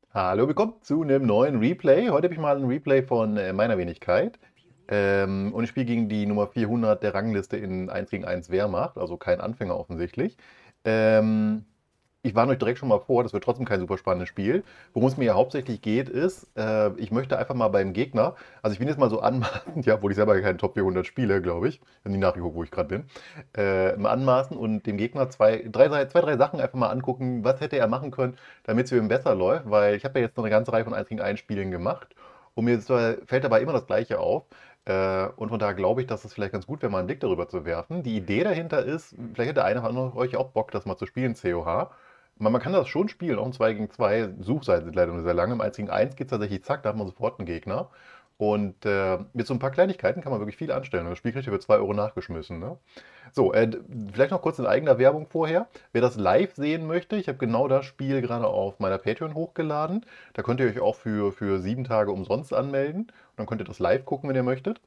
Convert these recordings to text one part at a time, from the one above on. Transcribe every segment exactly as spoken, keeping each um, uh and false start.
Hallo, willkommen zu einem neuen Replay. Heute habe ich mal ein Replay von äh, meiner Wenigkeit. Ähm, und ich spiele gegen die Nummer vierhundert der Rangliste in eins gegen eins Wehrmacht, also kein Anfänger offensichtlich. Ähm, ich warne euch direkt schon mal vor, das wird trotzdem kein super spannendes Spiel. Worum es mir ja hauptsächlich geht, ist, äh, ich möchte einfach mal beim Gegner, also ich bin jetzt mal so anmaßend, ja, obwohl ich selber keinen Top vierhundert spiele, glaube ich, ich habe nie nachgeguckt, wo ich gerade bin, äh, mal anmaßen und dem Gegner zwei, drei, drei, zwei, drei Sachen einfach mal angucken, was hätte er machen können, damit es für ihn besser läuft, weil ich habe ja jetzt noch eine ganze Reihe von eins gegen eins Spielen gemacht und mir ist, fällt dabei immer das Gleiche auf. Äh, und von daher glaube ich, dass es vielleicht ganz gut wäre, mal einen Blick darüber zu werfen. Die Idee dahinter ist, vielleicht hätte einer von euch auch Bock, das mal zu spielen, C O H. Man, man kann das schon spielen, auch im zwei gegen zwei. Suchseiten sind leider nur sehr lange. Im eins gegen eins geht es tatsächlich zack, da hat man sofort einen Gegner. Und äh, mit so ein paar Kleinigkeiten kann man wirklich viel anstellen. Und das Spiel kriegt ihr für zwei Euro nachgeschmissen. Ne? So, äh, vielleicht noch kurz in eigener Werbung vorher. Wer das live sehen möchte, ich habe genau das Spiel gerade auf meiner Patreon hochgeladen. Da könnt ihr euch auch für, für sieben Tage umsonst anmelden. Und dann könnt ihr das live gucken, wenn ihr möchtet.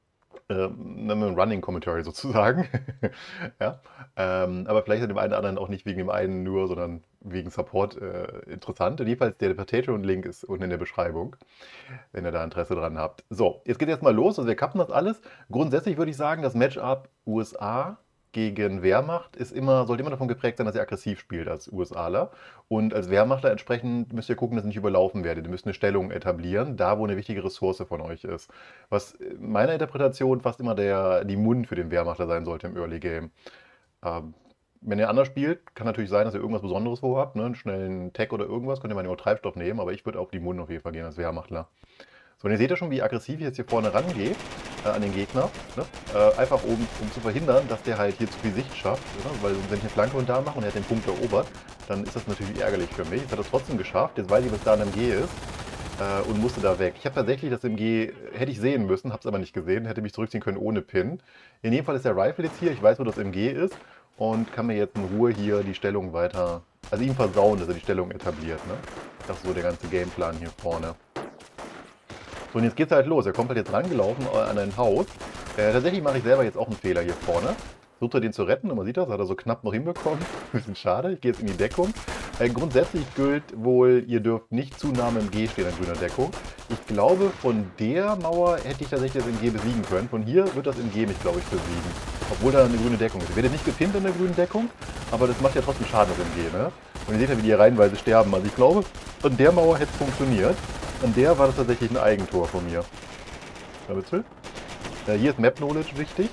Ähm, ein Running Commentary sozusagen. Ja. Ähm, aber vielleicht ist dem einen oder anderen auch nicht wegen dem einen nur, sondern wegen Support äh, interessant. Jedenfalls der Patreon-Link ist unten in der Beschreibung, wenn ihr da Interesse dran habt. So, jetzt geht jetzt mal los. Also wir kappen das alles. Grundsätzlich würde ich sagen, das Matchup U S A gegen Wehrmacht ist immer, sollte immer davon geprägt sein, dass ihr aggressiv spielt als USAler. Und als Wehrmachtler entsprechend müsst ihr gucken, dass ihr nicht überlaufen werdet. Ihr müsst eine Stellung etablieren, da wo eine wichtige Ressource von euch ist. Was in meiner Interpretation fast immer der, die Mund für den Wehrmachtler sein sollte im Early Game. Ähm, wenn ihr anders spielt, kann natürlich sein, dass ihr irgendwas Besonderes vorhabt, ne? Einen schnellen Tag oder irgendwas, könnt ihr mal nur Treibstoff nehmen, aber ich würde auf die Mund auf jeden Fall gehen als Wehrmachtler. So, und ihr seht ja schon, wie aggressiv ich jetzt hier vorne rangehe äh, an den Gegner. Ne? Äh, einfach um, um zu verhindern, dass der halt hier zu viel Sicht schafft. Ne? Weil wenn ich eine Flanke und da mache und er hat den Punkt erobert, dann ist das natürlich ärgerlich für mich. Jetzt hat er es trotzdem geschafft. Jetzt weiß ich, was da ein M G ist äh, und musste da weg. Ich habe tatsächlich das M G, hätte ich sehen müssen, habe es aber nicht gesehen, hätte mich zurückziehen können ohne Pin. In dem Fall ist der Rifle jetzt hier, ich weiß, wo das M G ist und kann mir jetzt in Ruhe hier die Stellung weiter, also ihm versauen, dass er die Stellung etabliert. Ne? Das ist so der ganze Gameplan hier vorne. So, und jetzt geht's halt los. Er kommt halt jetzt rangelaufen an ein Haus. Äh, tatsächlich mache ich selber jetzt auch einen Fehler hier vorne. Versucht er den zu retten und man sieht das, hat er so knapp noch hinbekommen. Bisschen schade. Ich gehe jetzt in die Deckung. Äh, grundsätzlich gilt wohl, ihr dürft nicht zu nah am M G stehen an grüner Deckung. Ich glaube, von der Mauer hätte ich tatsächlich das M G besiegen können. Von hier wird das M G mich, glaube ich, besiegen. Obwohl da eine grüne Deckung ist. Ihr werdet nicht gepinnt in der grünen Deckung, aber das macht ja trotzdem Schaden, das M G, ne? Und ihr seht ja, wie die hier reihenweise sterben. Also ich glaube, an der Mauer hätte es funktioniert. An der war das tatsächlich ein Eigentor von mir. Ja, bitte. Äh, hier ist Map Knowledge wichtig.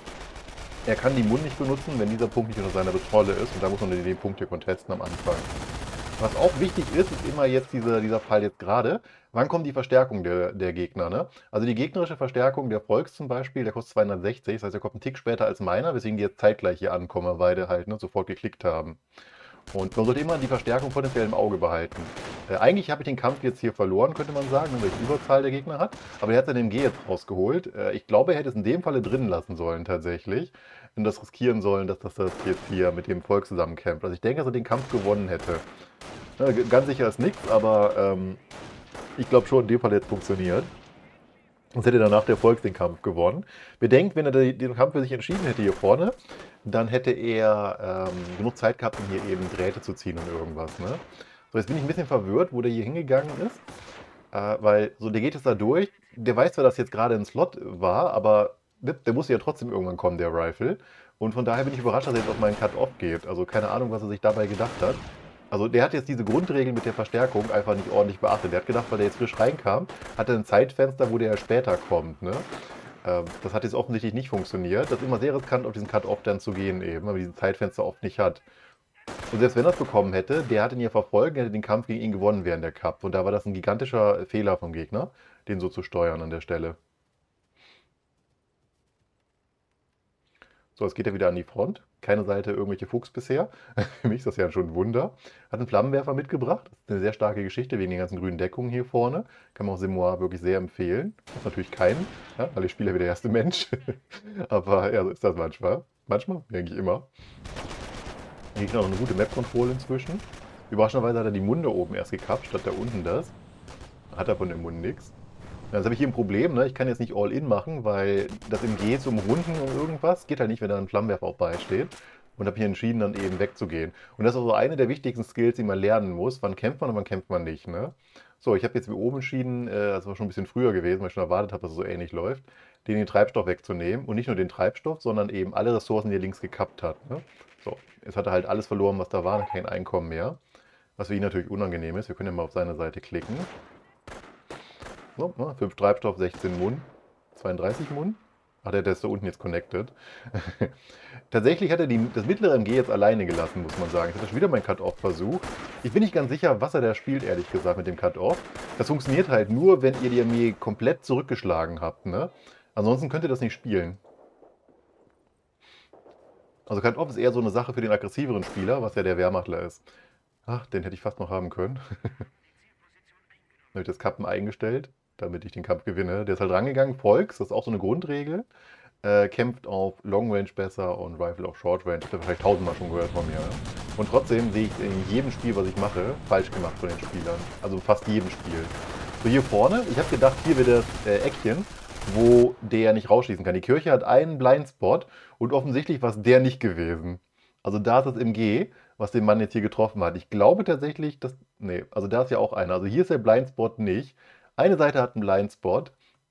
Er kann die Mund nicht benutzen, wenn dieser Punkt nicht unter seiner Kontrolle ist. Und da muss man den Punkt hier contesten am Anfang. Was auch wichtig ist, ist immer jetzt diese, dieser Fall jetzt gerade. Wann kommt die Verstärkung der, der Gegner? Ne? Also die gegnerische Verstärkung der Volks zum Beispiel, der kostet zweihundertsechzig. Das heißt, der kommt einen Tick später als meiner, weswegen die jetzt zeitgleich hier ankommen, weil beide halt ne, sofort geklickt haben. Und man sollte immer die Verstärkung potenziell im Auge behalten. Äh, eigentlich habe ich den Kampf jetzt hier verloren, könnte man sagen, weil ich Überzahl der Gegner hat. Aber er hat sein M G jetzt rausgeholt. Äh, ich glaube, er hätte es in dem Falle drin lassen sollen tatsächlich. Und das riskieren sollen, dass das, das jetzt hier mit dem Volk zusammenkämpft. Also ich denke, dass er den Kampf gewonnen hätte. Ja, ganz sicher ist nichts, aber ähm, ich glaube schon, in dem Fall hätte es funktioniert. Sonst hätte danach der Volk den Kampf gewonnen. Bedenkt, wenn er den Kampf für sich entschieden hätte hier vorne, dann hätte er ähm, genug Zeit gehabt, um hier eben Drähte zu ziehen und irgendwas. Ne? So, jetzt bin ich ein bisschen verwirrt, wo der hier hingegangen ist. Äh, weil, so, der geht jetzt da durch. Der weiß zwar, dass jetzt gerade ein Slot war, aber der musste ja trotzdem irgendwann kommen, der Rifle. Und von daher bin ich überrascht, dass er jetzt auf meinen Cut-Off geht. Also keine Ahnung, was er sich dabei gedacht hat. Also der hat jetzt diese Grundregel mit der Verstärkung einfach nicht ordentlich beachtet. Der hat gedacht, weil der jetzt frisch reinkam, hat er ein Zeitfenster, wo der ja später kommt. Ne? Ähm, das hat jetzt offensichtlich nicht funktioniert. Das ist immer sehr riskant, auf diesen Cut-Off dann zu gehen eben, weil man diesen Zeitfenster oft nicht hat. Und selbst wenn er es bekommen hätte, der hat ihn ja verfolgt, der hätte den Kampf gegen ihn gewonnen während der Cup. Und da war das ein gigantischer Fehler vom Gegner, den so zu steuern an der Stelle. So, jetzt geht er wieder an die Front. Keine Seite irgendwelche Fuchs bisher. Für mich ist das ja schon ein Wunder. Hat einen Flammenwerfer mitgebracht. Das ist eine sehr starke Geschichte wegen den ganzen grünen Deckungen hier vorne. Kann man auch Simois wirklich sehr empfehlen. Muss natürlich keinen, ja, weil ich spiele ja wie der erste Mensch. Aber ja, so ist das manchmal. Manchmal, eigentlich immer. Der Gegner hat noch eine gute Map-Control inzwischen. Überraschenderweise hat er die Munde oben erst gekappt, statt da unten das. Hat er von dem Mund nichts. Ja, jetzt habe ich hier ein Problem, ne? Ich kann jetzt nicht All-In machen, weil das M G zum Runden und irgendwas geht halt nicht, wenn da ein Flammenwerfer auch beisteht. und habe mich entschieden, dann eben wegzugehen. Und das ist auch so eine der wichtigsten Skills, die man lernen muss. Wann kämpft man und wann kämpft man nicht, ne? So, ich habe jetzt wie oben entschieden, äh, das war schon ein bisschen früher gewesen, weil ich schon erwartet habe, dass es so ähnlich läuft, den, den Treibstoff wegzunehmen. Und nicht nur den Treibstoff, sondern eben alle Ressourcen, die er links gekappt hat. Ne? So, jetzt hat er halt alles verloren, was da war, hat kein Einkommen mehr. Was für ihn natürlich unangenehm ist. Wir können ja mal auf seine Seite klicken. So, ne, fünf Treibstoff, sechzehn Mun, zweiunddreißig Mun. Ach, der, der ist da unten jetzt connected. Tatsächlich hat er die, das mittlere M G jetzt alleine gelassen, muss man sagen. Ich hatte schon wieder meinen Cut-Off-Versuch. Ich bin nicht ganz sicher, was er da spielt, ehrlich gesagt, mit dem Cut-Off. Das funktioniert halt nur, wenn ihr die Armee komplett zurückgeschlagen habt. Ne? Ansonsten könnt ihr das nicht spielen. Also Cut-Off ist eher so eine Sache für den aggressiveren Spieler, was ja der Wehrmachtler ist. Ach, den hätte ich fast noch haben können. Habe ich das Kappen eingestellt, damit ich den Kampf gewinne. Der ist halt rangegangen. Volks, das ist auch so eine Grundregel. Äh, kämpft auf Long Range besser und Rifle auf Short Range. Das habt ihr wahrscheinlich tausendmal schon gehört von mir. Ne? Und trotzdem sehe ich in jedem Spiel, was ich mache, falsch gemacht von den Spielern. Also fast jedem Spiel. So, hier vorne, ich habe gedacht, hier wird das äh, Eckchen, wo der nicht rausschießen kann. Die Kirche hat einen Blindspot und offensichtlich war es der nicht gewesen. Also da ist das M G, was den Mann jetzt hier getroffen hat. Ich glaube tatsächlich, dass... Nee, also da ist ja auch einer. Also hier ist der Blindspot nicht. Eine Seite hat einen Blindspot.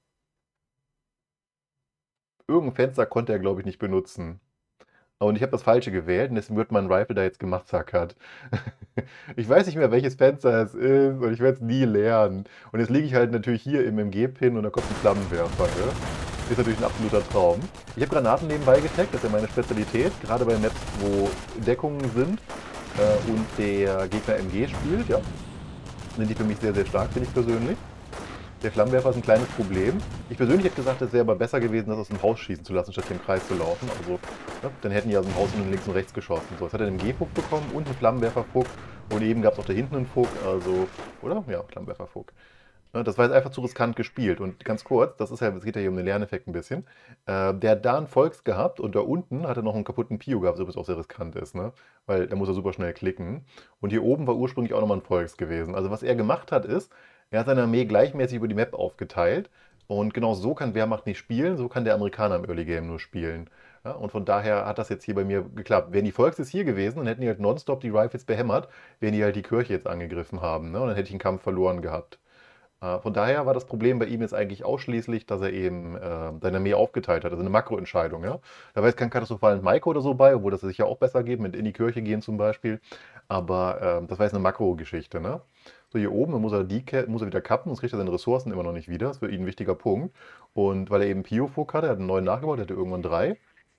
Irgendein Fenster konnte er, glaube ich, nicht benutzen. Und ich habe das Falsche gewählt und deswegen wird mein Rifle da jetzt gemassakert. Ich weiß nicht mehr, welches Fenster es ist und ich werde es nie lernen. Und jetzt liege ich halt natürlich hier im M G-Pin und da kommt ein Flammenwerfer. Ne? Ist natürlich ein absoluter Traum. Ich habe Granaten nebenbei getaggt, das ist ja meine Spezialität. Gerade bei Maps, wo Deckungen sind äh, und der Gegner M G spielt, ja, sind die für mich sehr, sehr stark, finde ich persönlich. Der Flammenwerfer ist ein kleines Problem. Ich persönlich hätte gesagt, es wäre aber besser gewesen, das aus dem Haus schießen zu lassen, statt hier im Kreis zu laufen. Also, ja, dann hätten die aus dem Haus nur links und rechts geschossen. So, jetzt hat er einen M G-Fuck bekommen und einen Flammenwerfer-Fuck. Und eben gab es auch da hinten einen Fuck, also, oder? Ja, Flammenwerfer-Fuck. Ja, das war jetzt einfach zu riskant gespielt. Und ganz kurz, das ist ja, es geht ja hier um den Lerneffekt ein bisschen. Äh, der hat da einen Volks gehabt und da unten hat er noch einen kaputten Pio gehabt, was übrigens auch sehr riskant ist, ne? Weil da muss er super schnell klicken. Und hier oben war ursprünglich auch nochmal ein Volks gewesen. Also was er gemacht hat ist, er hat seine Armee gleichmäßig über die Map aufgeteilt und genau so kann Wehrmacht nicht spielen, so kann der Amerikaner im Early Game nur spielen. Ja, und von daher hat das jetzt hier bei mir geklappt. Wären die Volks jetzt hier gewesen und hätten die halt nonstop die Rifles behämmert, wären die halt die Kirche jetzt angegriffen haben. Ne? Und dann hätte ich einen Kampf verloren gehabt. Äh, Von daher war das Problem bei ihm jetzt eigentlich ausschließlich, dass er eben äh, seine Armee aufgeteilt hat. Also eine Makroentscheidung. Ja? Da war jetzt kein katastrophalen Maiko oder so bei, obwohl das sicher auch besser geht, mit in die Kirche gehen zum Beispiel. Aber äh, das war jetzt eine Makro-Geschichte. Ne? So, hier oben, dann muss er, die, muss er wieder kappen, sonst kriegt er seine Ressourcen immer noch nicht wieder. Das ist für ihn ein wichtiger Punkt. Und weil er eben Pio-Fok hatte, er hat einen neuen nachgebaut, er hatte irgendwann drei.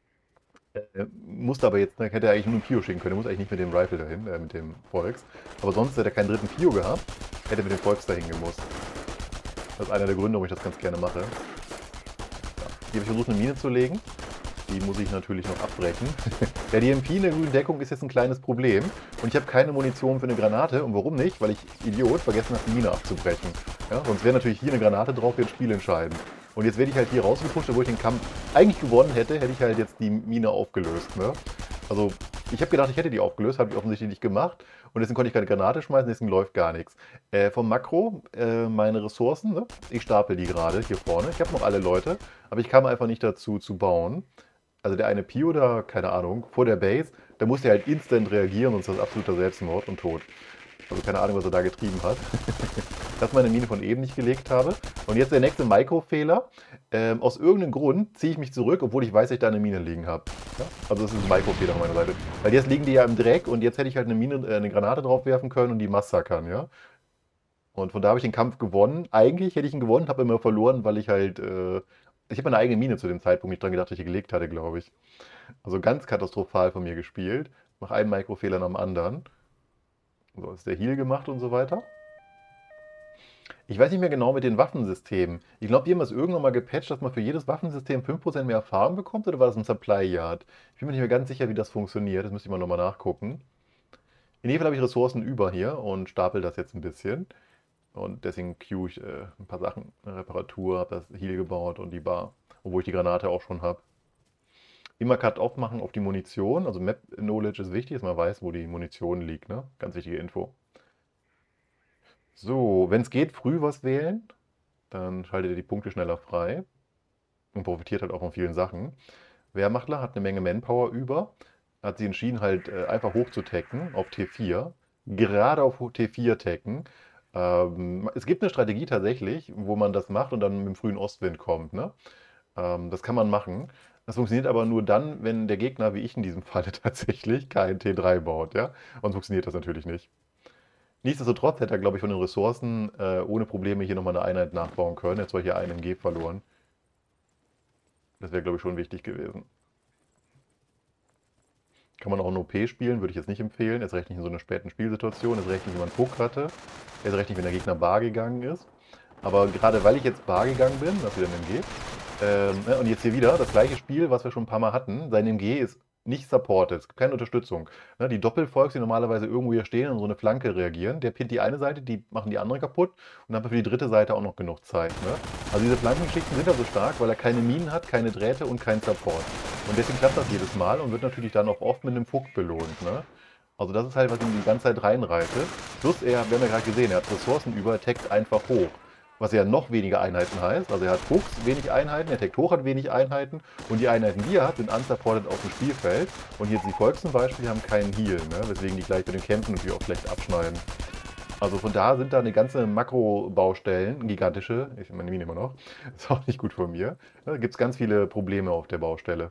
Er musste aber jetzt, ne, hätte er eigentlich nur einen Pio schicken können. Er muss eigentlich nicht mit dem Rifle dahin, äh, mit dem Volks. Aber sonst hätte er keinen dritten Pio gehabt, hätte er mit dem Volks dahin gemusst. Das ist einer der Gründe, warum ich das ganz gerne mache. Ja. Hier habe ich versucht, eine Mine zu legen. Die muss ich natürlich noch abbrechen. Ja, die M P in der grünen Deckung ist jetzt ein kleines Problem. Und ich habe keine Munition für eine Granate. Und warum nicht? Weil ich, Idiot, vergessen habe, die Mine abzubrechen. Ja, sonst wäre natürlich hier eine Granate drauf, jetzt spielentscheidend. Und jetzt werde ich halt hier rausgepusht, obwohl ich den Kampf eigentlich gewonnen hätte, hätte ich halt jetzt die Mine aufgelöst. Ne? Also, ich habe gedacht, ich hätte die aufgelöst, habe ich offensichtlich nicht gemacht. Und deswegen konnte ich keine Granate schmeißen, deswegen läuft gar nichts. Äh, vom Makro, äh, meine Ressourcen, ne? Ich stapel die gerade hier vorne. Ich habe noch alle Leute, aber ich kam einfach nicht dazu zu bauen. Also der eine Pio da, keine Ahnung, vor der Base, da musste er halt instant reagieren, sonst ist das absoluter Selbstmord und tot. Also keine Ahnung, was er da getrieben hat. Das ist meine Mine von eben nicht gelegt habe. Und jetzt der nächste Micro-Fehler. Ähm, aus irgendeinem Grund ziehe ich mich zurück, obwohl ich weiß, dass ich da eine Mine liegen habe. Ja? Also das ist ein Micro-Fehler von meiner Seite. Weil jetzt liegen die ja im Dreck und jetzt hätte ich halt eine Mine, äh, eine Granate drauf werfen können und die massakern, ja. Und von da habe ich den Kampf gewonnen. Eigentlich hätte ich ihn gewonnen, habe immer verloren, weil ich halt... Äh, ich habe meine eigene Mine zu dem Zeitpunkt nicht dran gedacht, dass ich die gelegt hatte, glaube ich. Also ganz katastrophal von mir gespielt. Mache einen Mikrofehler nach dem anderen. So ist der Heal gemacht und so weiter. Ich weiß nicht mehr genau mit den Waffensystemen. Ich glaube, die haben das irgendwann mal gepatcht, dass man für jedes Waffensystem fünf Prozent mehr Erfahrung bekommt, oder war das ein Supply Yard? Ich bin mir nicht mehr ganz sicher, wie das funktioniert. Das müsste ich mal nochmal nachgucken. In jedem Fall habe ich Ressourcen über hier und stapel das jetzt ein bisschen. Und deswegen queue ich äh, ein paar Sachen. Eine Reparatur, habe das Heal gebaut und die Bar. Obwohl ich die Granate auch schon habe. Immer Cut-Off machen auf die Munition. Also Map-Knowledge ist wichtig, dass man weiß, wo die Munition liegt. Ne? Ganz wichtige Info. So, wenn es geht, früh was wählen. Dann schaltet ihr die Punkte schneller frei. Und profitiert halt auch von vielen Sachen. Wehrmachtler hat eine Menge Manpower über. hat sie entschieden, halt äh, einfach hoch zu tacken auf T vier. Gerade auf T vier tacken. Ähm, es gibt eine Strategie tatsächlich, wo man das macht und dann mit dem frühen Ostwind kommt. Ne? Ähm, das kann man machen. Das funktioniert aber nur dann, wenn der Gegner, wie ich in diesem Falle tatsächlich, kein T drei baut. Ja? Sonst funktioniert das natürlich nicht. Nichtsdestotrotz hätte er, glaube ich, von den Ressourcen äh, ohne Probleme hier nochmal eine Einheit nachbauen können. Jetzt war hier einen M G verloren. Das wäre, glaube ich, schon wichtig gewesen. Kann man auch in O P spielen, würde ich jetzt nicht empfehlen. Erst recht nicht in so einer späten Spielsituation. Erst recht nicht, wenn man Puck hatte. Erst recht nicht, wenn der Gegner bar gegangen ist. Aber gerade weil ich jetzt bar gegangen bin, das wieder ein M G. Ähm, ne, und jetzt hier wieder das gleiche Spiel, was wir schon ein paar Mal hatten. Sein M G ist nicht supported, es gibt keine Unterstützung. Ne, die Doppelvolks, die normalerweise irgendwo hier stehen und so eine Flanke reagieren, der pinnt die eine Seite, die machen die andere kaputt und dann haben wir für die dritte Seite auch noch genug Zeit. Ne? Also diese Flankengeschichten sind ja so stark, weil er keine Minen hat, keine Drähte und keinen Support. Und deswegen klappt das jedes Mal und wird natürlich dann auch oft mit einem Fuck belohnt. Ne? Also das ist halt, was ihm die ganze Zeit reinreitet. Plus er, wir haben ja gerade gesehen, er hat Ressourcen über, er taggt einfach hoch. Was ja noch weniger Einheiten heißt. Also er hat Fuchs wenig Einheiten, er taggt hoch hat wenig Einheiten und die Einheiten, die er hat, sind unsupported auf dem Spielfeld. Und jetzt die Volks zum Beispiel haben keinen Heal, ne? Weswegen die gleich bei den Kämpfen natürlich auch schlecht abschneiden. Also von da sind da eine ganze Makro-Baustellen, gigantische, ich meine Mine immer noch, ist auch nicht gut von mir. Da gibt es ganz viele Probleme auf der Baustelle.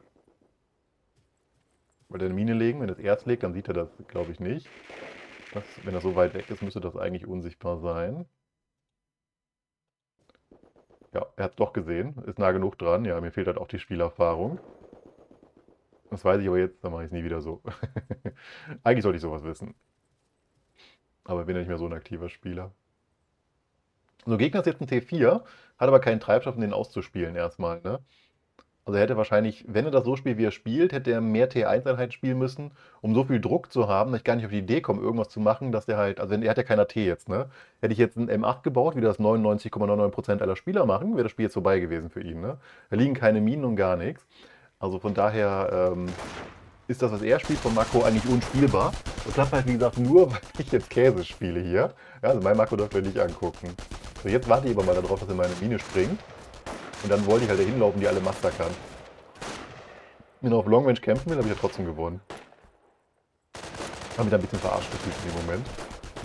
Weil der eine Mine legen, wenn das Erz legt, dann sieht er das, glaube ich, nicht. Das, wenn das so weit weg ist, müsste das eigentlich unsichtbar sein. Ja, er hat es doch gesehen, ist nah genug dran. Ja, mir fehlt halt auch die Spielerfahrung. Das weiß ich aber jetzt, dann mache ich es nie wieder so. Eigentlich sollte ich sowas wissen. Aber ich bin ja nicht mehr so ein aktiver Spieler. So, Gegner ist jetzt ein T vier, hat aber keinen Treibstoff, um den auszuspielen erstmal. Ne? Also er hätte wahrscheinlich, wenn er das so spielt, wie er spielt, hätte er mehr T eins Einheiten spielen müssen, um so viel Druck zu haben, dass ich gar nicht auf die Idee komme, irgendwas zu machen, dass der halt, also wenn, er hat ja keiner T jetzt, ne? Hätte ich jetzt einen M acht gebaut, wie das neunundneunzig Komma neun neun Prozent aller Spieler machen, wäre das Spiel jetzt vorbei gewesen für ihn, ne? Da liegen keine Minen und gar nichts. Also von daher ähm, ist das, was er spielt, von Makro eigentlich unspielbar. Das klappt halt, wie gesagt, nur, weil ich jetzt Käse spiele hier. Ja, also mein Makro dürft ihr nicht angucken. So, jetzt warte ich aber mal darauf, dass er meine Mine springt. Und dann wollte ich halt dahin laufen, die alle massakern. Wenn er auf Long Range kämpfen will, habe ich ja trotzdem gewonnen. Habe mich da ein bisschen verarscht gefühlt in dem Moment.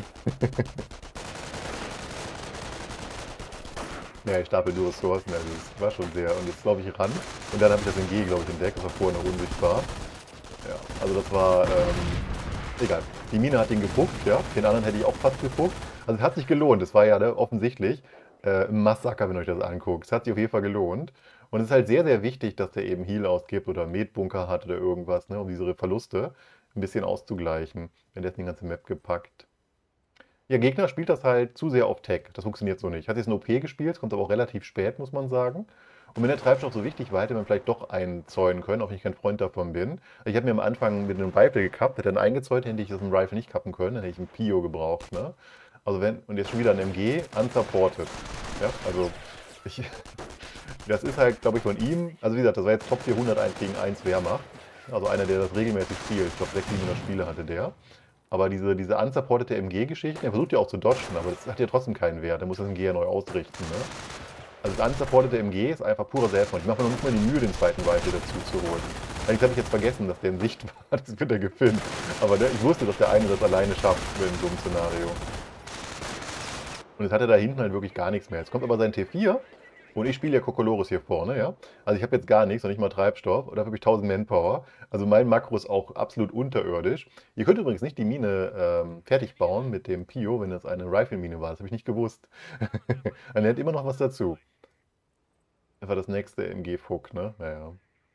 Ja, ich stapel nur Ressourcen, also das war schon sehr. Und jetzt laufe ich ran und dann habe ich das M G, glaube ich, entdeckt. Das war vorher noch unsichtbar. Ja, also das war, ähm, egal. Die Mine hat ihn gefuckt, ja. Den anderen hätte ich auch fast gefuckt. Also es hat sich gelohnt, das war ja ne, offensichtlich äh, ein Massaker, wenn ihr euch das anguckt. Es hat sich auf jeden Fall gelohnt. Und es ist halt sehr, sehr wichtig, dass der eben Heal ausgibt oder Medbunker hat oder irgendwas, ne, um diese Verluste ein bisschen auszugleichen. Wenn der jetzt die ganze Map gepackt. Ja, Gegner spielt das halt zu sehr auf Tech. Das funktioniert so nicht. Hat jetzt ein O P gespielt, kommt aber auch relativ spät, muss man sagen. Und wenn der Treibstoff so wichtig war, hätte man vielleicht doch einzäunen können, auch wenn ich kein Freund davon bin. Ich habe mir am Anfang mit einem Rifle gekappt, hätte dann eingezäunt, hätte ich das mit dem Rifle nicht kappen können, dann hätte ich einen Pio gebraucht. Ne? Also wenn, und jetzt schon wieder ein M G, unsupported. Ja, also ich, das ist halt, glaube ich, von ihm, also wie gesagt, das war jetzt Top vierhundert eins gegen eins Wehrmacht. Also einer, der das regelmäßig spielt. Ich glaube, sechshundert, siebenhundert Spiele hatte der. Aber diese, diese unsupportete M G-Geschichte, er versucht ja auch zu dodgen, aber das hat ja trotzdem keinen Wert. Er muss das M G ja neu ausrichten. Ne? Also das unsupportete M G ist einfach purer Selbstmord. Ich mache mir noch nicht mal die Mühe, den zweiten Rifle dazu zu holen. Eigentlich habe ich jetzt vergessen, dass der in Sicht war. Das wird er gefilmt. Aber ne, ich wusste, dass der eine das alleine schafft in so einem Szenario. Und jetzt hat er da hinten halt wirklich gar nichts mehr. Jetzt kommt aber sein T vier. Und ich spiele ja Kokolores hier vorne, ja. Also ich habe jetzt gar nichts, noch nicht mal Treibstoff. Und dafür habe ich tausend Manpower. Also mein Makro ist auch absolut unterirdisch. Ihr könnt übrigens nicht die Mine ähm, fertig bauen mit dem Pio, wenn das eine Rifle-Mine war. Das habe ich nicht gewusst. Er lernt immer noch was dazu. Das war das nächste M G-Fuck, ne? Naja.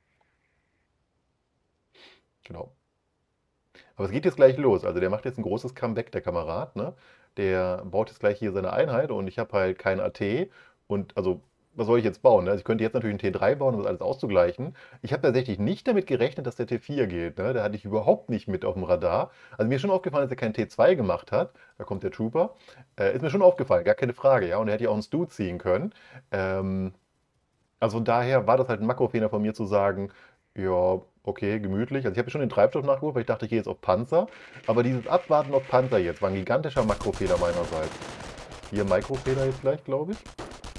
Genau. Aber es geht jetzt gleich los. Also der macht jetzt ein großes Comeback, der Kamerad, ne? Der baut jetzt gleich hier seine Einheit und ich habe halt kein A T. Und also was soll ich jetzt bauen? Ne? Also ich könnte jetzt natürlich einen T drei bauen, um das alles auszugleichen. Ich habe tatsächlich nicht damit gerechnet, dass der T vier geht. Ne? Da hatte ich überhaupt nicht mit auf dem Radar. Also mir ist schon aufgefallen, dass er keinen T zwei gemacht hat. Da kommt der Trooper. Äh, ist mir schon aufgefallen, gar keine Frage. Ja? Und er hätte ja auch einen Stu ziehen können. Ähm, also von daher war das halt ein Makrofehler von mir zu sagen, ja, okay, gemütlich. Also ich habe schon den Treibstoff nachgeholt, weil ich dachte, ich gehe jetzt auf Panzer. Aber dieses Abwarten auf Panzer jetzt war ein gigantischer Makrofehler meinerseits. Hier Mikrofehler jetzt gleich, glaube ich.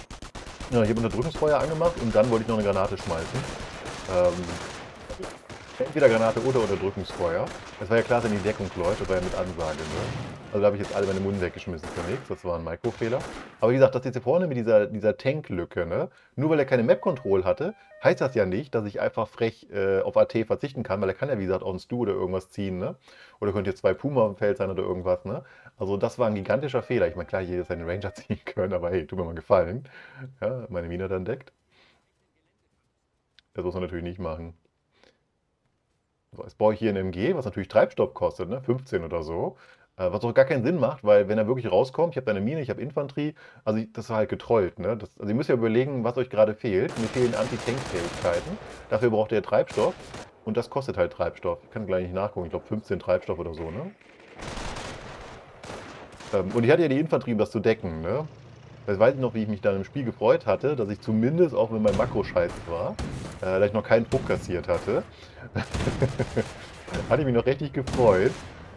Ja, ich habe Unterdrückungsfeuer angemacht und dann wollte ich noch eine Granate schmeißen. Ähm, Entweder Granate oder Unterdrückungsfeuer. Es war ja klar, dass er in die Deckung läuft, das war ja mit Ansage, ne? Also da habe ich jetzt alle meine Munden weggeschmissen für nichts, das war ein Mikrofehler. Aber wie gesagt, das jetzt hier vorne mit dieser, dieser Tanklücke, ne? Nur weil er keine Map-Control hatte, heißt das ja nicht, dass ich einfach frech äh, auf A T verzichten kann, weil er kann ja, wie gesagt, auch einen Stu oder irgendwas ziehen, ne? Oder könnte jetzt zwei Puma im Feld sein oder irgendwas, ne? Also das war ein gigantischer Fehler. Ich meine, klar, hier hätte seinen Ranger ziehen können, aber hey, tut mir mal einen Gefallen. Ja, meine Mine dann deckt. Das muss man natürlich nicht machen. So, jetzt baue ich hier ein M G, was natürlich Treibstoff kostet, ne? fünfzehn oder so. Äh, was auch gar keinen Sinn macht, weil wenn er wirklich rauskommt, ich habe da eine Mine, ich habe Infanterie, also ich, das ist halt getrollt. Ne? Das, also ihr müsst ja überlegen, was euch gerade fehlt. Mir fehlen Anti-Tank-Fähigkeiten. Dafür braucht ihr Treibstoff und das kostet halt Treibstoff. Ich kann gleich nicht nachgucken, ich glaube fünfzehn Treibstoff oder so. Ne? Ähm, und ich hatte ja die Infanterie, um das zu decken. Ne? Jetzt weiß ich noch, wie ich mich dann im Spiel gefreut hatte, dass ich zumindest, auch wenn mein Makro scheiße war, äh, dass ich noch keinen Puck kassiert hatte. Hatte ich mich noch richtig gefreut.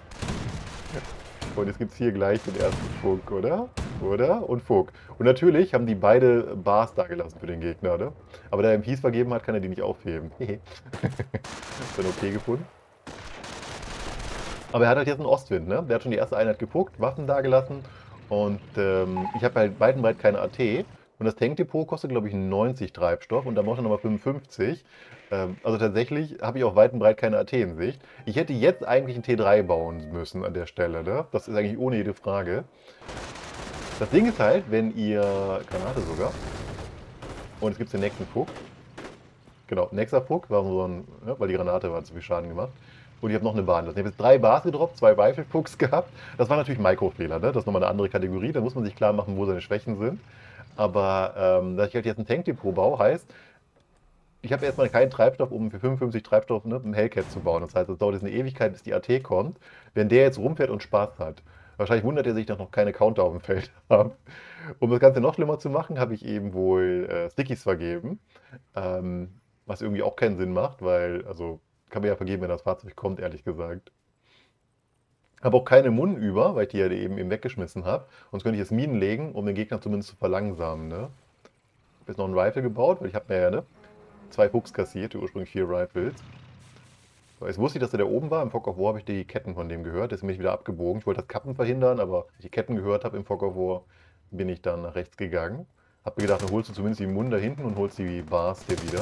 Und jetzt gibt es hier gleich den ersten Funk, oder? Oder? Und Funk. Und natürlich haben die beide Bars da gelassen für den Gegner, ne? Aber da er ihm Peace vergeben hat, kann er die nicht aufheben. Ist dann okay gefunden. Aber er hat halt jetzt einen Ostwind, ne? Der hat schon die erste Einheit gepuckt, Waffen da gelassen. Und ähm, ich habe halt weit und breit keine A T. Und das Tankdepot kostet, glaube ich, neunzig Treibstoff und da braucht er nochmal fünfundfünfzig. Ähm, also tatsächlich habe ich auch weit und breit keine A T in Sicht. Ich hätte jetzt eigentlich einen T drei bauen müssen an der Stelle. Ne? Das ist eigentlich ohne jede Frage. Das Ding ist halt, wenn ihr... Granate sogar. Und es gibt den nächsten Puck. Genau, nächster Puck war so ein... Ja, weil die Granate hat zu viel Schaden gemacht. Und ich habe noch eine Bahn. Ich habe jetzt drei Bars gedroppt, zwei Rifle-Pucks gehabt. Das war natürlich Mikrofehler, ne? Das ist nochmal eine andere Kategorie. Da muss man sich klar machen, wo seine Schwächen sind. Aber ähm, dass ich halt jetzt ein Tankdepot baue, heißt, ich habe erstmal keinen Treibstoff, um für fünfundfünfzig Treibstoff ne, einen Hellcat zu bauen. Das heißt, es dauert jetzt eine Ewigkeit, bis die A T kommt. Wenn der jetzt rumfährt und Spaß hat. Wahrscheinlich wundert er sich, dass noch keine Counter auf dem Feld haben. Um das Ganze noch schlimmer zu machen, habe ich eben wohl äh, Stickies vergeben. Ähm, was irgendwie auch keinen Sinn macht, weil, also, kann man ja vergeben, wenn das Fahrzeug kommt, ehrlich gesagt. Habe auch keine Munnen über, weil ich die ja eben, eben weggeschmissen habe. Sonst könnte ich jetzt Minen legen, um den Gegner zumindest zu verlangsamen. Ne? Ich habe jetzt noch einen Rifle gebaut, weil ich habe mir ja ne, zwei Hooks kassiert, ursprünglich vier Rifles. So, jetzt wusste ich, dass er da oben war. Im Fog of War habe ich die Ketten von dem gehört. Deswegen bin ich wieder abgebogen. Ich wollte das Kappen verhindern, aber als ich die Ketten gehört habe im Fog of War, bin ich dann nach rechts gegangen. Hab mir gedacht, dann holst du zumindest die Munnen da hinten und holst die Bars hier wieder.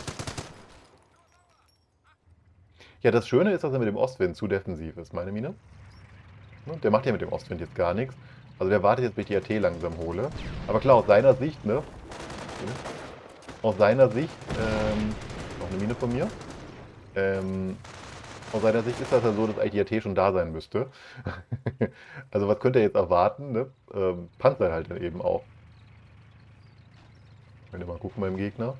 Ja, das Schöne ist, dass er mit dem Ostwind zu defensiv ist, meine Mine. Der macht ja mit dem Ostwind jetzt gar nichts. Also der wartet jetzt, bis ich die A T langsam hole. Aber klar, aus seiner Sicht, ne? Aus seiner Sicht, ähm, noch eine Mine von mir. Ähm, aus seiner Sicht ist das ja so, dass eigentlich die A T schon da sein müsste. Also was könnte er jetzt erwarten, ne? Ähm, Panzer halt dann eben auch. Wenn ihr mal gucken beim Gegner.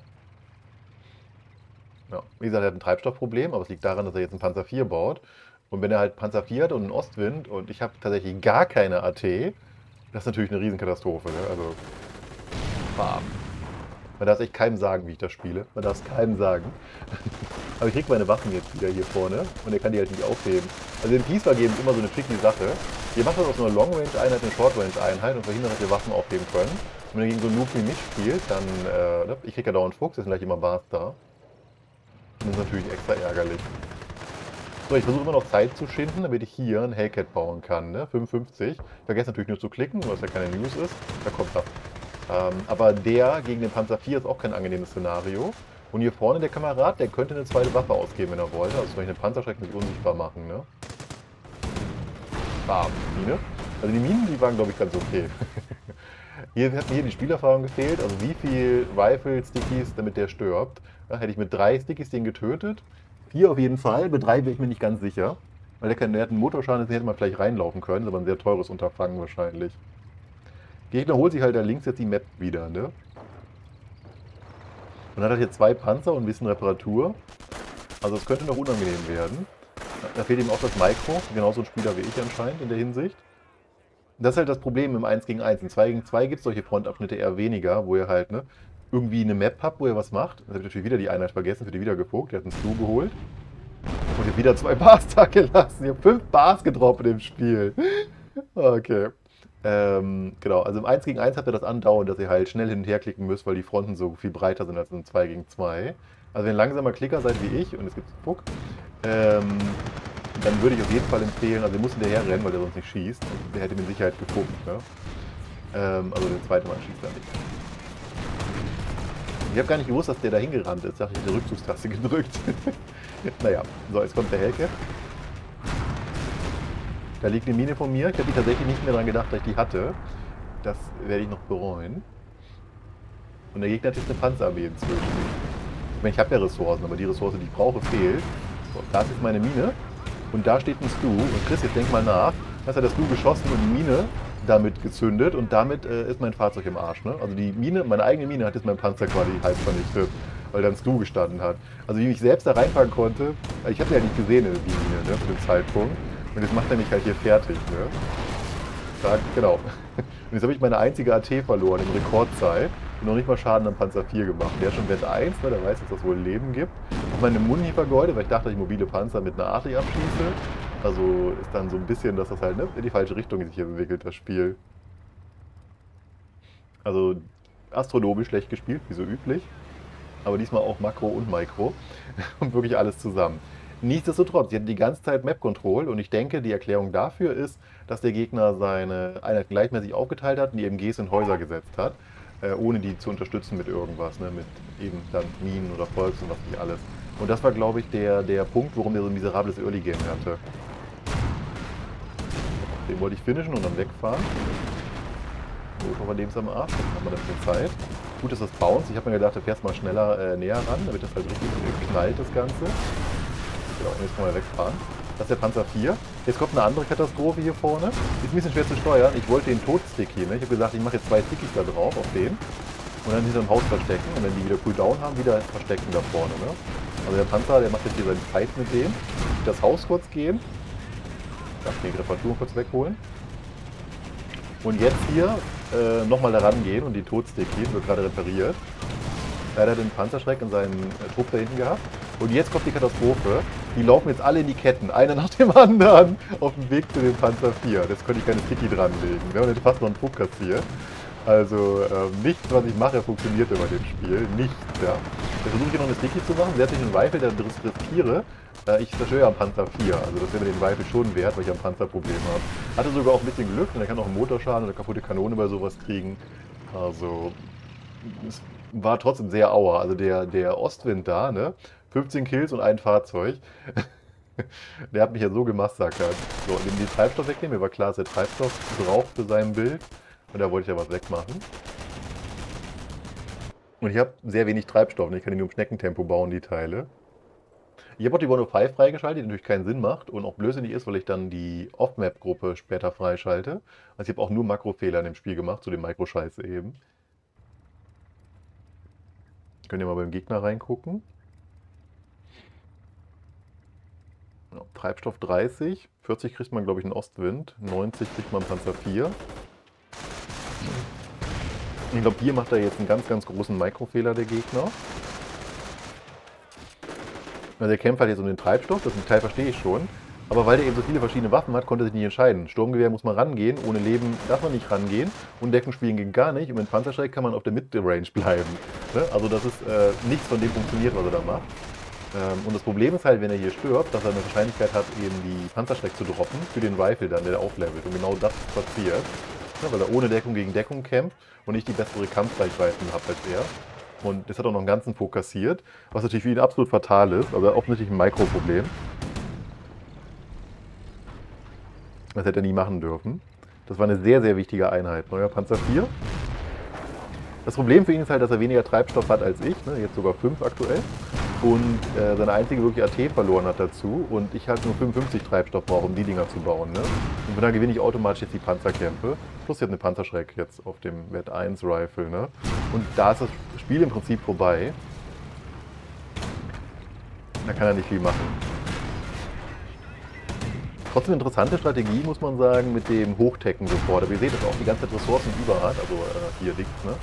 Ja, wie gesagt, er hat ein Treibstoffproblem, aber es liegt daran, dass er jetzt einen Panzer vier baut. Und wenn er halt Panzer vier hat und einen Ostwind und ich habe tatsächlich gar keine A T, das ist natürlich eine Riesenkatastrophe. Ne? Also, bam. Man darf es echt keinem sagen, wie ich das spiele. Man darf es keinem sagen. Aber ich kriege meine Waffen jetzt wieder hier vorne und er kann die halt nicht aufheben. Also im Peace vergeben ist immer so eine tricky Sache. Ihr macht das aus einer Long-Range-Einheit, eine Short-Range-Einheit und verhindert, dass ihr Waffen aufheben können. Und wenn ihr gegen so einen Noob wie mich spielt, dann, äh, ich kriege ja dauernd Fuchs, jetzt sind gleich immer Bars da. Das ist natürlich extra ärgerlich. So, ich versuche immer noch Zeit zu schinden, damit ich hier ein Hellcat bauen kann, ne? fünfundfünfzig. Ich vergesse natürlich nur zu klicken, weil es ja keine News ist. Da kommt er. Ähm, aber der gegen den Panzer vier ist auch kein angenehmes Szenario. Und hier vorne der Kamerad, der könnte eine zweite Waffe ausgeben, wenn er wollte. Also zum Beispiel eine Panzerschrecken sich unsichtbar machen, ne? Bam, Mine. Also die Minen, die waren glaube ich ganz okay. Hier hat mir hier die Spielerfahrung gefehlt, also wie viel Rifle-Stickies, damit der stirbt. Ja, hätte ich mit drei Stickies den getötet. Vier auf jeden Fall, bei drei bin ich mir nicht ganz sicher. Weil der, kann, der hat einen Motorschaden, den hätte man vielleicht reinlaufen können, ist aber ein sehr teures Unterfangen wahrscheinlich. Gegner holt sich halt da links jetzt die Map wieder, ne? Und hat halt hier zwei Panzer und ein bisschen Reparatur. Also es könnte noch unangenehm werden. Da fehlt ihm auch das Micro, genauso ein Spieler wie ich anscheinend in der Hinsicht. Das ist halt das Problem im eins gegen eins. In zwei gegen zwei gibt es solche Frontabschnitte eher weniger, wo ihr halt ne, irgendwie eine Map habt, wo ihr was macht. Jetzt habe ich natürlich wieder die Einheit vergessen, für die wieder geguckt. Der hat einen Stu geholt. Und ihr wieder zwei Bars da gelassen. Ich habe fünf Bars gedroppt im Spiel. Okay. Ähm, genau, also im eins gegen eins habt ihr das andauernd, dass ihr halt schnell hin und her klicken müsst, weil die Fronten so viel breiter sind als im zwei gegen zwei. Also wenn ihr ein langsamer Klicker seid wie ich und es gibt einen Puck, ähm, dann würde ich auf jeden Fall empfehlen, also ihr müsst hinterher rennen, weil der sonst nicht schießt. Der hätte mit Sicherheit gefuckt, ne? Ähm, also den zweiten Mal schießt er nicht. Ich habe gar nicht gewusst, dass der da hingerannt ist. Ich dachte, ich hätte die Rückzugstaste gedrückt. Naja, so, jetzt kommt der Helke. Da liegt eine Mine von mir. Ich habe die tatsächlich nicht mehr daran gedacht, dass ich die hatte. Das werde ich noch bereuen. Und der Gegner hat jetzt eine Panzerarmee inzwischen. Ich meine, ich habe ja Ressourcen, aber die Ressource, die ich brauche, fehlt. So, da ist jetzt meine Mine. Und da steht ein Stu. Und Chris, jetzt denk mal nach. Hast du das Stu geschossen und die Mine damit gezündet. Und damit äh, ist mein Fahrzeug im Arsch. Ne? Also die Mine, meine eigene Mine hat jetzt mein Panzer quasi halb vernichtet. Weil da ein Stu gestanden hat. Also wie ich selbst da reinfahren konnte. Ich habe ja nicht gesehen, die Mine, ne, zu dem Zeitpunkt. Und jetzt macht er mich halt hier fertig. Ne? Da, genau. Und jetzt habe ich meine einzige A T verloren in Rekordzeit und noch nicht mal Schaden am Panzer vier gemacht. Der ist schon Wert eins, ne? Der weiß, dass das wohl Leben gibt. Auch meine Muni vergeudet, weil ich dachte, ich mobile Panzer mit einer Artillerie abschieße. Also ist dann so ein bisschen, dass das halt ne, in die falsche Richtung sich hier entwickelt, das Spiel. Also astronomisch schlecht gespielt, wie so üblich. Aber diesmal auch Makro und Mikro. Und wirklich alles zusammen. Nichtsdestotrotz, sie hatten die ganze Zeit Map-Control und ich denke, die Erklärung dafür ist, dass der Gegner seine Einheiten gleichmäßig aufgeteilt hat und die M Gs in Häuser gesetzt hat, äh, ohne die zu unterstützen mit irgendwas, ne? Mit eben dann Minen oder Volks und was nicht alles. Und das war, glaube ich, der, der Punkt, warum er so ein miserables Early Game hatte. Den wollte ich finishen und dann wegfahren. So, ich hoffe, dem ist am Arsch, dann haben wir ein bisschen Zeit. Gut, dass das Bounce. Ich habe mir gedacht, du fährst mal schneller äh, näher ran, damit das halt richtig knallt, das Ganze. Genau, und jetzt können wir wegfahren. Das ist der Panzer vier. Jetzt kommt eine andere Katastrophe hier vorne. Ist ein bisschen schwer zu steuern. Ich wollte den Todstick hier. Ne? Ich habe gesagt, ich mache jetzt zwei Stickies da drauf, auf den. Und dann hinter dem Haus verstecken. Und wenn die wieder Cooldown haben, wieder verstecken da vorne. Ne? Also der Panzer, der macht jetzt hier seinen Fight mit dem. Das Haus kurz gehen. Ich darf die Reparatur kurz wegholen. Und jetzt hier äh, nochmal da rangehen und die Todstick hier wird gerade repariert. Leider den Panzerschreck in seinem äh, Trupp da hinten gehabt. Und jetzt kommt die Katastrophe. Die laufen jetzt alle in die Ketten, einer nach dem anderen, auf dem Weg zu dem Panzer vier. Jetzt konnte ich keine Sticky dranlegen. Ne? Und hätte fast noch einen Trupp kassiert. Also ähm, nichts, was ich mache, funktioniert immer in dem Spiel. Nichts, ja. Jetzt versuche ich hier noch eine Sticky zu machen. Sehr sich einen Rifle, der riskiere. Äh, ich zerstöre am Panzer vier. Also das wäre mir den Rifle schon wert, weil ich ein Panzerproblem habe. Hatte sogar auch ein bisschen Glück, denn er kann auch einen Motorschaden oder kaputte Kanone bei sowas kriegen. Also es war trotzdem sehr auer. Also der, der Ostwind da, ne? fünfzehn Kills und ein Fahrzeug. Der hat mich ja so gemassakert. So, und den Treibstoff wegnehmen. Mir war klar, dass er Treibstoff braucht für sein Bild. Und da wollte ich ja was wegmachen. Und ich habe sehr wenig Treibstoff. Ich kann die nur im Schneckentempo bauen, die Teile. Ich habe auch die one oh five freigeschaltet, die natürlich keinen Sinn macht und auch blödsinnig ist, weil ich dann die Off-Map-Gruppe später freischalte. Also ich habe auch nur Makrofehler in dem Spiel gemacht, zu dem Mikroscheiße eben. Könnt ihr mal beim Gegner reingucken. Ja, Treibstoff dreißig, vierzig kriegt man, glaube ich, einen Ostwind, neunzig kriegt man Panzer vier. Ich glaube, hier macht er jetzt einen ganz, ganz großen Mikrofehler, der Gegner. Also der kämpft halt jetzt um den Treibstoff, das Teil verstehe ich schon. Aber weil der eben so viele verschiedene Waffen hat, konnte er sich nicht entscheiden. Sturmgewehr muss man rangehen, ohne Leben darf man nicht rangehen. Und Deckung spielen ging gar nicht. Und mit Panzerschreck kann man auf der Mid-Range bleiben. Ne? Also das ist äh, nichts von dem funktioniert, was er da macht. Ähm, und das Problem ist halt, wenn er hier stirbt, dass er eine Wahrscheinlichkeit hat, eben die Panzerschreck zu droppen für den Rifle dann, der auflevelt. Und genau das ist passiert. Ja, weil er ohne Deckung gegen Deckung kämpft und nicht die bessere Kampfreichweiten hat als er. Und das hat auch noch einen ganzen Punkt kassiert, was natürlich für ihn absolut fatal ist, aber offensichtlich ein Mikroproblem. Das hätte er nie machen dürfen. Das war eine sehr, sehr wichtige Einheit. Neuer Panzer vier. Das Problem für ihn ist halt, dass er weniger Treibstoff hat als ich, ne? Jetzt sogar fünf aktuell. Und äh, seine einzige wirklich A T verloren hat dazu. Und ich halt nur fünfundfünfzig Treibstoff brauche, um die Dinger zu bauen. Ne? Und von daher gewinne ich automatisch jetzt die Panzerkämpfe. Plus jetzt eine Panzerschreck jetzt auf dem Wert eins Rifle. Ne? Und da ist das Spiel im Prinzip vorbei. Da kann er nicht viel machen. Trotzdem interessante Strategie, muss man sagen, mit dem Hochtecken sofort. Aber ihr seht, dass er auch die ganze Zeit Ressourcen über hat. Also äh, hier links, ne?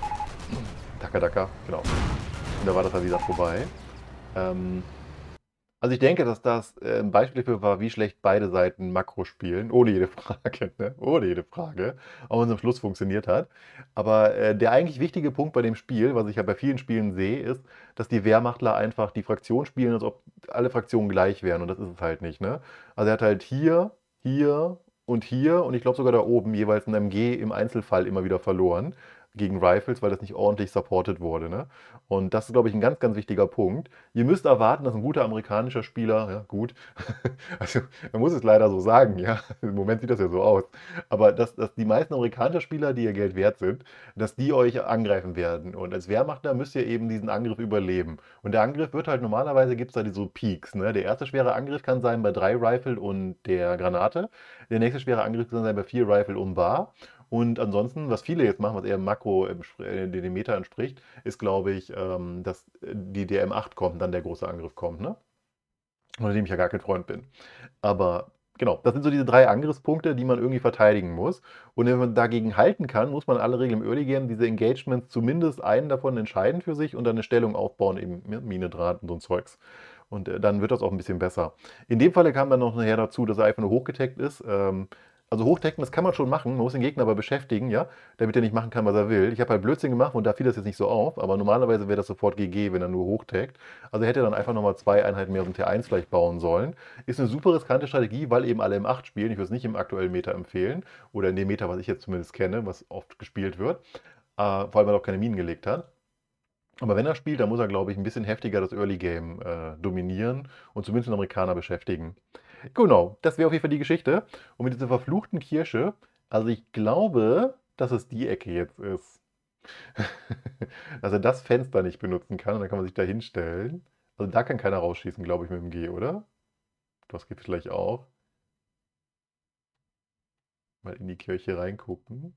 Taka Taka, genau. Und da war das halt wieder vorbei. Ähm, Also ich denke, dass das äh, ein Beispiel dafür war, wie schlecht beide Seiten Makro spielen, ohne jede Frage, ne? Ohne jede Frage, auch wenn es am Schluss funktioniert hat. Aber äh, der eigentlich wichtige Punkt bei dem Spiel, was ich ja bei vielen Spielen sehe, ist, dass die Wehrmachtler einfach die Fraktion spielen, als ob alle Fraktionen gleich wären. Und das ist es halt nicht, ne? Also er hat halt hier, hier und hier und ich glaube sogar da oben jeweils ein M G im Einzelfall immer wieder verloren gegen Rifles, weil das nicht ordentlich supported wurde, ne? Und das ist, glaube ich, ein ganz, ganz wichtiger Punkt. Ihr müsst erwarten, dass ein guter amerikanischer Spieler, ja gut, also man muss es leider so sagen, ja, im Moment sieht das ja so aus, aber dass, dass die meisten amerikanischen Spieler, die ihr Geld wert sind, dass die euch angreifen werden. Und als Wehrmachtler müsst ihr eben diesen Angriff überleben. Und der Angriff wird halt normalerweise, gibt es da so Peaks. Ne? Der erste schwere Angriff kann sein bei drei Rifle und der Granate. Der nächste schwere Angriff kann sein bei vier Rifle und Bar. Und ansonsten, was viele jetzt machen, was eher Makro, äh, den Meta entspricht, ist, glaube ich, ähm, dass die D M acht kommt und dann der große Angriff kommt, ne? Von dem ich ja gar kein Freund bin. Aber genau, das sind so diese drei Angriffspunkte, die man irgendwie verteidigen muss. Und wenn man dagegen halten kann, muss man in aller Regel im Early Game diese Engagements zumindest einen davon entscheiden für sich und dann eine Stellung aufbauen, eben mit Mine, Draht und so ein Zeugs. Und äh, dann wird das auch ein bisschen besser. In dem Falle kam dann noch nachher dazu, dass er einfach nur hochgetaggt ist. Ähm, also hochtacken, das kann man schon machen, man muss den Gegner aber beschäftigen, ja, damit er nicht machen kann, was er will. Ich habe halt Blödsinn gemacht und da fiel das jetzt nicht so auf, aber normalerweise wäre das sofort G G, wenn er nur hochtaggt. Also hätte er dann einfach nochmal zwei Einheiten mehr aus dem T eins vielleicht bauen sollen. Ist eine super riskante Strategie, weil eben alle M acht spielen. Ich würde es nicht im aktuellen Meta empfehlen oder in dem Meta, was ich jetzt zumindest kenne, was oft gespielt wird. Äh, vor allem, weil er auch keine Minen gelegt hat. Aber wenn er spielt, dann muss er, glaube ich, ein bisschen heftiger das Early Game äh, dominieren und zumindest den Amerikaner beschäftigen. Genau, das wäre auf jeden Fall die Geschichte. Und mit dieser verfluchten Kirsche, also ich glaube, dass es die Ecke jetzt ist. Dass er das Fenster nicht benutzen kann und dann kann man sich da hinstellen. Also da kann keiner rausschießen, glaube ich, mit dem G, oder? Das geht vielleicht auch. Mal in die Kirche reingucken.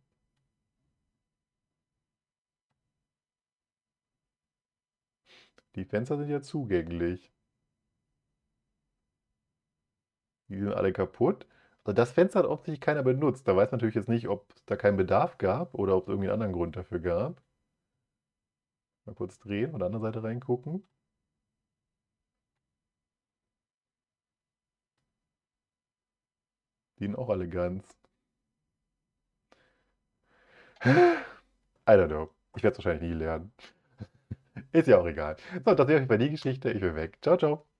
Die Fenster sind ja zugänglich. Die sind alle kaputt. Also das Fenster hat offensichtlich keiner benutzt. Da weiß man natürlich jetzt nicht, ob es da keinen Bedarf gab oder ob es irgendwie einen anderen Grund dafür gab. Mal kurz drehen, von der anderen Seite reingucken. Die sind auch alle ganz. I don't know. Ich werde es wahrscheinlich nie lernen. Ist ja auch egal. So, das wäre bei die Geschichte. Ich bin weg. Ciao, ciao.